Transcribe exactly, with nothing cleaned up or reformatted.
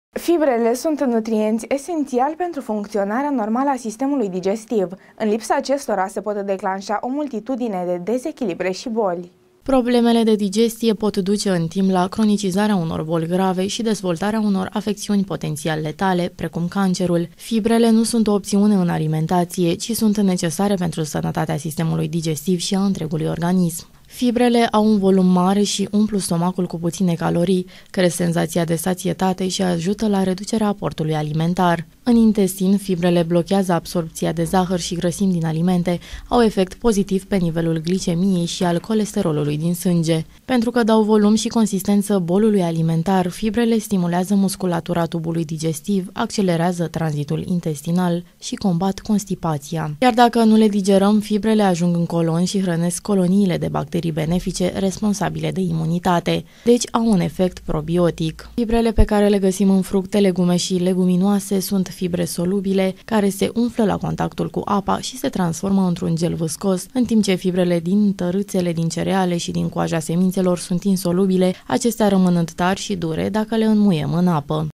Fibrele sunt nutrienți esențiali pentru funcționarea normală a sistemului digestiv. În lipsa acestora se pot declanșa o multitudine de dezechilibre și boli. Problemele de digestie pot duce în timp la cronicizarea unor boli grave și dezvoltarea unor afecțiuni potențial letale, precum cancerul. Fibrele nu sunt o opțiune în alimentație, ci sunt necesare pentru sănătatea sistemului digestiv și a întregului organism. Fibrele au un volum mare și umplu stomacul cu puține calorii, cresc senzația de sațietate și ajută la reducerea aportului alimentar. În intestin, fibrele blochează absorbția de zahăr și grăsimi din alimente, au efect pozitiv pe nivelul glicemiei și al colesterolului din sânge. Pentru că dau volum și consistență bolului alimentar, fibrele stimulează musculatura tubului digestiv, accelerează tranzitul intestinal și combat constipația. Iar dacă nu le digerăm, fibrele ajung în colon și hrănesc coloniile de bacterii benefice responsabile de imunitate, deci au un efect probiotic. Fibrele pe care le găsim în fructe, legume și leguminoase sunt fibre solubile, care se umflă la contactul cu apa și se transformă într-un gel viscos, în timp ce fibrele din tărâțele din cereale și din coaja semințelor sunt insolubile, acestea rămânând tari și dure dacă le înmuiem în apă.